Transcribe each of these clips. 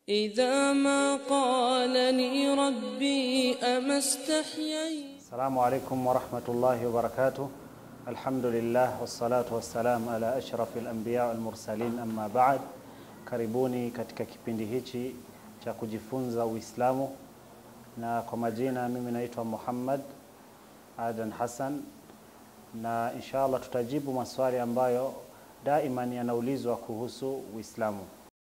إذا ما قالني ربي أما استحييت. السلام عليكم ورحمة الله وبركاته. الحمد لله والصلاة والسلام على أشرف الأنبياء والمرسلين أما بعد. Karibuni katika kipindi hichi cha kujifunza Uislamu, na kwa majina mimi naitwa Mohammed Adan Hassan, na inshallah tutajibu maswali ambayo daima yanaulizwa kuhusu Uislamu.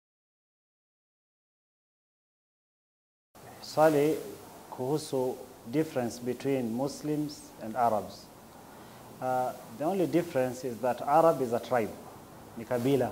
Swali kuhusu difference between Muslims and Arabs. The only difference is that Arab is a tribe, ni kabila.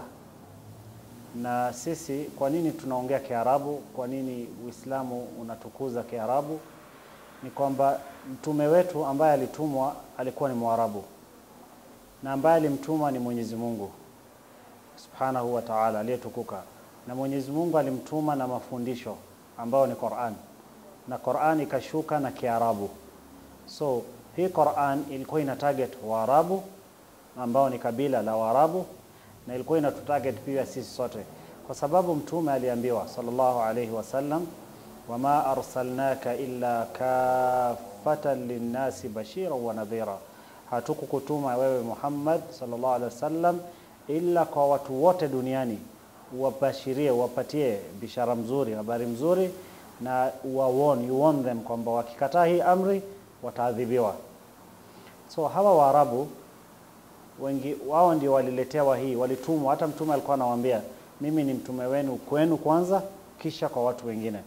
Na sisi kwa nini tunaongea Kiarabu? Kwa nini Uislamu unatukuza Kiarabu? Ni kwamba mtume wetu ambaye alitumwa alikuwa ni Mwarabu, na ambaye alimtuma ni Mwenyezi Mungu Subhanahu wa Ta'ala aliyetukuka. Na Mwenyezi Mungu alimtuma na mafundisho ambayo ni Qur'an, na Qur'an ikashuka na Kiarabu. So hii Qur'an ilikuwa ina target Waarabu ambao ni kabila la Waarabu, na ilikuwa ina target pia sisi sote, kwa sababu mtume aliambiwa sallallahu alayhi wasallam, wama arsalnaka illa kaffatan linnasi bashiran wa nadhira, hatukukutuma wewe Muhammad sallallahu alayhi wasallam illa kwa watu wote duniani, uwabashirie, uwapatie bishara mzuri, habari mzuri, na you warn them kwamba wakikataa hii amri wataadhibiwa. So hawa Waarabu wengi wao ndio waliletewa hii, walitumwa. Hata mtume alikuwa anawaambia, mimi ni mtume wenu kwenu kwanza, kisha kwa watu wengine.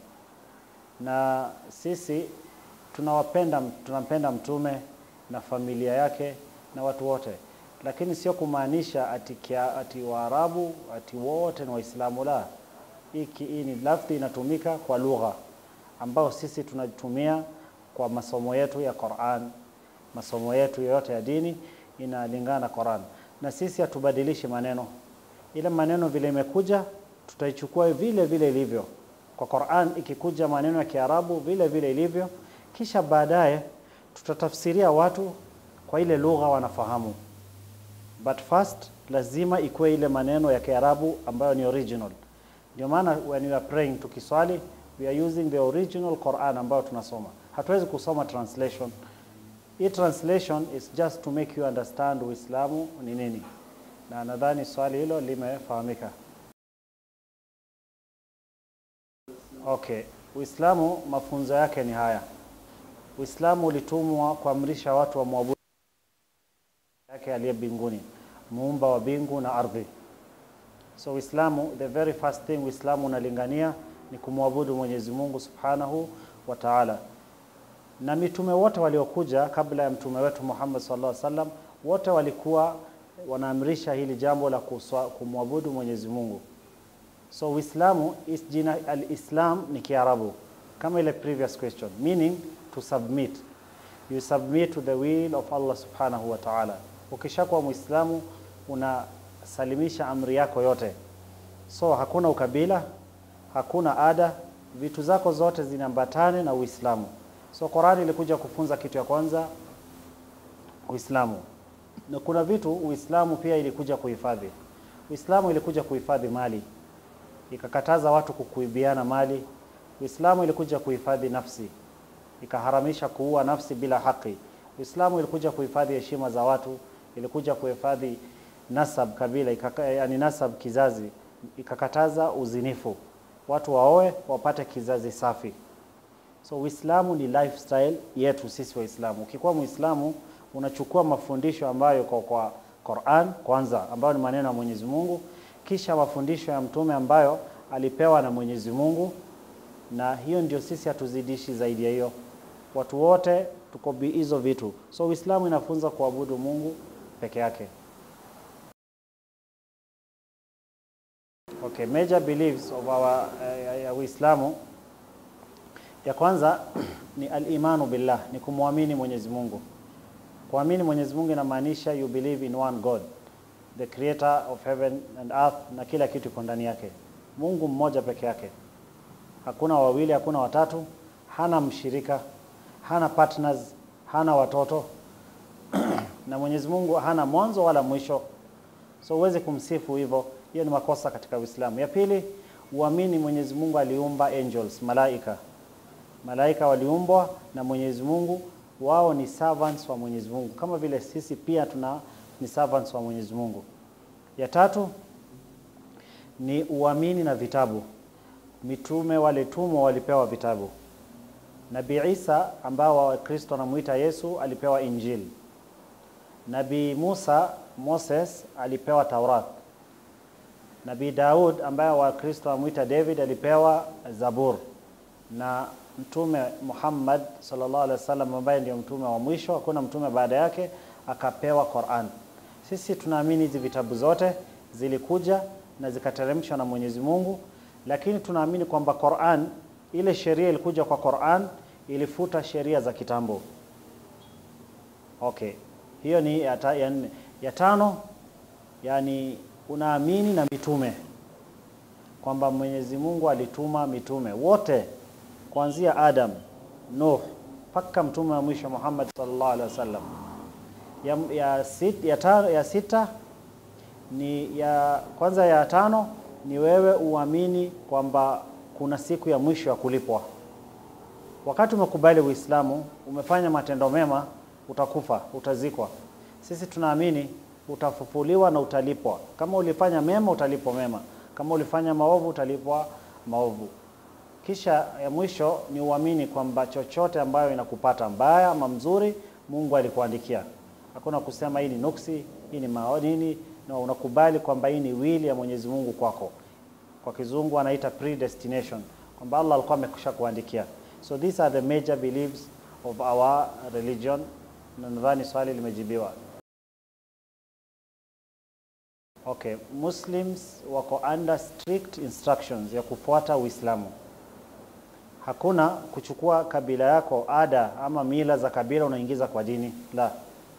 Na sisi tunampenda mtume na familia yake na watu wote, lakini sio kumaanisha ati Waarabu ati wote ni Waislamu. La, hii ni lafzi inatumika kwa lugha ambao sisi tunatumia kwa masomo yetu ya Qur'an. Masomo yetu yote ya dini inalingana na Qur'an, na sisi hatubadilishi maneno. Ile maneno vile imekuja tutaichukua vile vile ilivyo. Kwa Qur'an ikikuja maneno ya Kiarabu vile vile ilivyo, kisha baadaye tutatafsiria watu kwa ile lugha wanafahamu. But first lazima ikuwe ile maneno ya Kiarabu ambayo ni original. Ndio maana when we are praying tukiswali, we are using the original Quran ambayo tunasoma. Hatuwezi kusoma translation. Hii translation is just to make you understand Uislamu ni nini. Na nadhani swali hilo limefahamika. Okay, Uislamu mafunzo yake ni haya. Uislamu ulitumwa kuamrisha watu wa muabudu yake aliye mbinguni, muumba wa mbingu na ardhi. So Uislamu, the very first thing Uislamu unalingania ni kumwabudu Mwenyezi Mungu Subhanahu wa Ta'ala. Na mitume wote waliokuja kabla ya mtume wetu Muhammad sallallahu alaihi wasallam, wote walikuwa wanaamrisha hili jambo la kumwabudu Mwenyezi Mungu. So Uislamu is jina al-Islam ni Kiarabu, kama ile previous question, meaning to submit. You submit to the will of Allah Subhanahu wa Ta'ala. Ukishakuwa Muislamu unasalimisha amri yako yote. So hakuna ukabila, hakuna ada, vitu zako zote zinaambatana na Uislamu. So Qur'an ilikuja kufunza kitu ya kwanza Uislamu. Na kuna vitu Uislamu pia ilikuja kuhifadhi. Uislamu ilikuja kuhifadhi mali, ikakataza watu kukuibiana mali. Uislamu ilikuja kuhifadhi nafsi, ikaharamisha kuua nafsi bila haki. Uislamu ilikuja kuhifadhi heshima za watu, ilikuja kuhifadhi nasab kabila, yani nasab kizazi, ikakataza uzinifu. Watu waoe wapate kizazi safi. So Uislamu ni lifestyle yetu sisi Waislamu. Ukikuwa Muislamu unachukua mafundisho ambayo kwa Qur'an kwanza, ambayo ni maneno ya Mwenyezi Mungu, kisha mafundisho ya mtume ambayo alipewa na Mwenyezi Mungu, na hiyo ndio sisi hatuzidishi zaidi ya hiyo. Watu wote tuko hizo vitu. So Uislamu inafunza kuabudu Mungu peke yake. Okay, major beliefs of our Uislamu. Ya kwanza ni al-imanu billah, ni kumwamini Mwenyezi Mungu. Kuamini Mwenyezi Mungu inamaanisha you believe in one God, the creator of heaven and earth, na kila kitu iko ndani yake. Mungu mmoja peke yake. Hakuna wawili, hakuna watatu, hana mshirika, hana partners, hana watoto. Na Mwenyezi Mungu hana mwanzo wala mwisho. So uweze kumsifu hivyo, hiyo ni makosa katika Uislamu. Ya pili, uamini Mwenyezi Mungu aliumba angels, malaika. Malaika waliumbwa na Mwenyezi Mungu, wao ni servants wa Mwenyezi Mungu kama vile sisi pia ni servants wa Mwenyezi Mungu. Ya tatu ni uamini na vitabu. Mitume walitumwa walipewa vitabu. Nabii Isa ambao Wakristo wanamuita Yesu alipewa Injili. Nabii Moses alipewa Taurat. Nabii Daud ambaye Wakristo wanamuita David alipewa Zabur. Na Mtume Muhammad sallallahu alaihi wasallam ambaye ndio mtume wa mwisho, hakuna mtume baada yake, akapewa Qur'an. Sisi tunaamini hizi vitabu zote zilikuja na zikateremshwa na Mwenyezi Mungu, lakini tunaamini kwamba Qur'an, ile sheria ilikuja kwa Qur'an, ilifuta sheria za kitambo. Okay. Hiyo ni ya nne. Ya tano, yani unaamini na mitume. Kwamba Mwenyezi Mungu alituma mitume wote kuanzia Adam, Nuh, mpaka mtume wa mwisho Muhammad sallallahu alaihi wasallam. Ya sita ni kwanza ya tano ni wewe uamini kwamba kuna siku ya mwisho ya kulipwa. Wakati umekubali Uislamu, umefanya matendo mema, utakufa, utazikwa. Sisi tunaamini utafufuliwa na utalipwa. Kama ulifanya mema utalipwa mema, kama ulifanya maovu utalipwa maovu. Kisha ya mwisho ni uamini kwamba chochote ambayo inakupata mbaya ama mzuri, Mungu alikuandikia. Hakuna kusema hii ni nuksi, hii ni maonini, na unakubali kwamba hii ni will ya Mwenyezi Mungu kwako. Kwa kizungu anaita predestination, kwamba Allah alikuwa amekwisha kuandikia. So these are the major beliefs of our religion. Na nadhani swali limejibiwa. Okay, Muslims wako under strict instructions ya kufuata Uislamu. Hakuna kuchukua kabila yako, ada ama mila za kabila unaingiza kwa dini. La.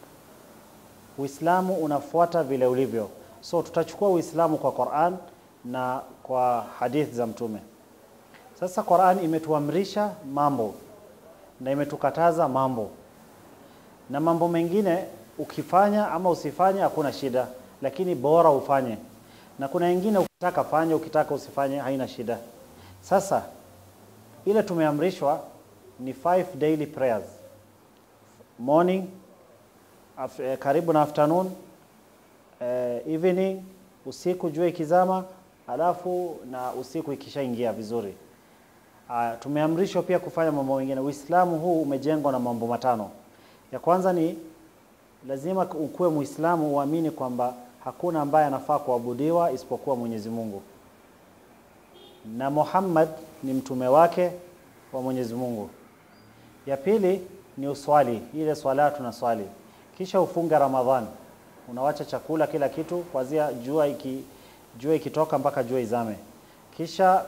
Uislamu unafuata vile ulivyo. So tutachukua Uislamu kwa Qur'an na kwa hadith za mtume. Sasa Qur'an imetuamrisha mambo na imetukataza mambo. Na mambo mengine ukifanya ama usifanye hakuna shida, lakini bora ufanye. Na kuna wengine ukitaka fanya, ukitaka usifanye, haina shida. Sasa ile tumeamrishwa ni 5 daily prayers. Morning, karibu na afternoon, evening, usiku jua ikizama, alafu na usiku ikishaingia vizuri. Tumeamrishwa pia kufanya mambo mengine. Uislamu huu umejengwa na mambo matano. Ya kwanza ni lazima ukuwe Muislamu uamini kwamba hakuna ambaye anafaa kuabudiwa isipokuwa Mwenyezi Mungu. Na Muhammad ni mtume wake wa Mwenyezi Mungu. Ya pili ni uswali, ile swala tunaswali. Kisha ufunga Ramadhan. Unawacha chakula kila kitu kuanzia jua ikitoka mpaka jua izame. Kisha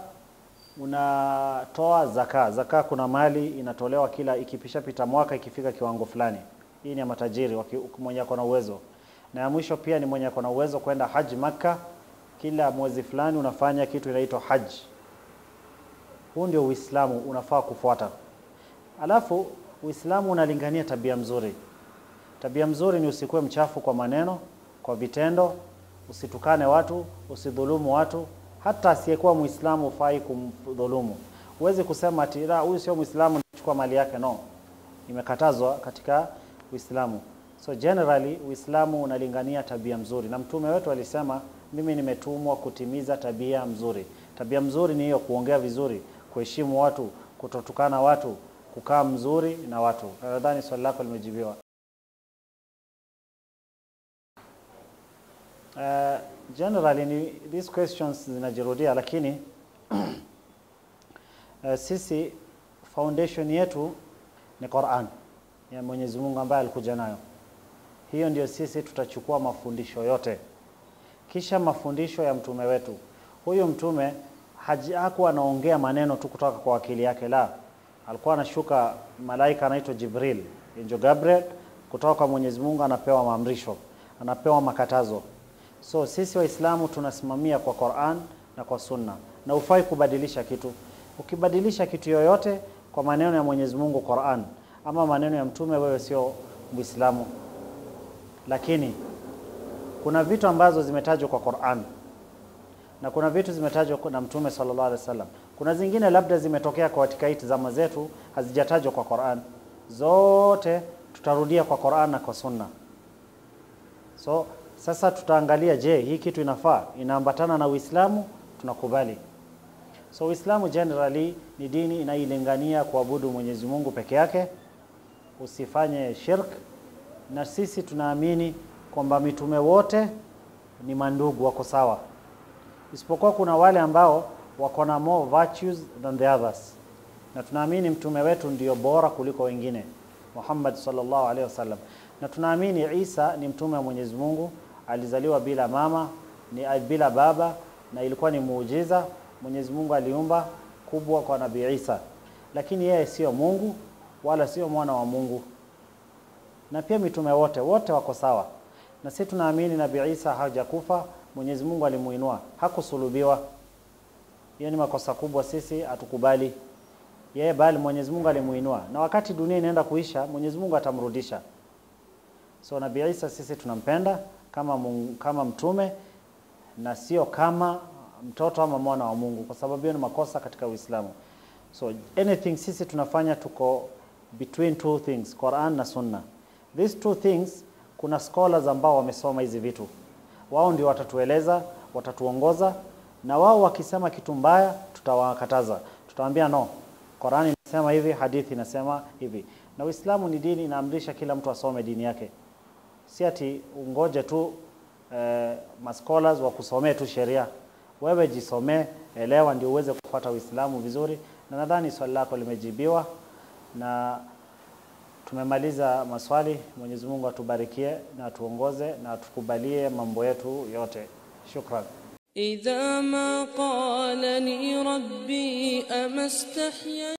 unatoa zaka. Zaka kuna mali inatolewa kila ikipisha pita mwaka ikifika kiwango fulani. Hii ni ya matajiri mwenye ako na uwezo. Na ya mwisho pia ni mwenye ako na uwezo kwenda haji Makkah, kila mwezi fulani unafanya kitu inaitwa haji. Huu ndio Uislamu unafaa kufuata. Alafu Uislamu unalingania tabia mzuri. Tabia mzuri ni usikuwe mchafu kwa maneno, kwa vitendo, usitukane watu, usidhulumu watu. Hata asiyekuwa Muislamu hufai kumdhulumu. Huwezi kusema ati huyu sio Muislamu nichukua mali yake, no. Imekatazwa katika Uislamu. So generally Uislamu unalingania tabia mzuri. Na mtume wetu alisema mimi nimetumwa kutimiza tabia mzuri. Tabia mzuri ni hiyo, kuongea vizuri, kuheshimu watu, kutotukana watu, kukaa mzuri na watu. Nadhani swali lako limejibiwa. Generally these questions zinajirudia, lakini sisi foundation yetu ni Qur'an ya Mwenyezi Mungu ambaye alikuja nayo. Hiyo ndio sisi tutachukua mafundisho yote. Kisha mafundisho ya mtume wetu. Huyo mtume hakuwa anaongea maneno tu kutoka kwa akili yake, la. Alikuwa anashuka malaika anaitwa Jibril, Angel Gabriel, kutoka kwa Mwenyezi Mungu, anapewa maamrisho, anapewa makatazo. So sisi Waislamu tunasimamia kwa Qur'an na kwa Sunna. Na ufai kubadilisha kitu. Ukibadilisha kitu yoyote kwa maneno ya Mwenyezi Mungu Qur'an ama maneno ya mtume, wewe sio Muislamu. Lakini kuna vitu ambazo zimetajwa kwa Qur'an na kuna vitu zimetajwa na Mtume sallallahu alaihi wasallam. Kuna zingine labda zimetokea kwa katika zama zetu hazijatajwa kwa Qur'an. Zote tutarudia kwa Qur'an na kwa Sunna. So sasa tutaangalia, je, hii kitu inafaa, inaambatana na Uislamu, tunakubali. So Uislamu generally ni dini inailingania kuabudu Mwenyezi Mungu peke yake, usifanye shirk, na sisi tunaamini kwamba mitume wote ni mandugu, wako sawa. Isipokuwa kuna wale ambao wako na more virtues than the others. Na tunaamini mtume wetu ndio bora kuliko wengine, Muhammad sallallahu alaihi wasallam. Na tunaamini Isa ni mtume wa Mwenyezi Mungu, alizaliwa bila mama, ni bila baba, na ilikuwa ni muujiza. Mwenyezi Mungu aliumba kubwa kwa Nabii Isa. Lakini yeye sio Mungu wala sio mwana wa Mungu. Na pia mitume wote wako sawa. Na sisi tunaamini Nabii Isa hajakufa, Mwenyezi Mungu alimuinua, hakusulubiwa. Hiyo ni makosa kubwa, sisi hatukubali. Yeye bali Mwenyezi Mungu alimuinua. Na wakati dunia inaenda kuisha, Mwenyezi Mungu atamrudisha. So Nabii Isa sisi tunampenda kama mtume na sio kama mtoto ama mwana wa Mungu, kwa sababu hiyo ni makosa katika Uislamu. So anything sisi tunafanya tuko between two things, Quran na Sunna. These two things, kuna scholars ambao wamesoma hizi vitu. Wao ndio watatueleza, watatuongoza, na wao wakisema kitu mbaya tutawakataza. Tutawaambia no, Qur'ani inasema hivi, hadithi inasema hivi. Na Uislamu ni dini inaamrisha kila mtu asome dini yake. Si ati ungoje tu scholars wakusomee tu sheria. Wewe jisomee, elewa ndio uweze kufuata Uislamu vizuri. Na nadhani swali lako limejibiwa na tumemaliza maswali. Mwenyezi Mungu atubarikie na atuongoze na atukubalie mambo yetu yote. Shukran. إذا ما قالني ربي أما استحييت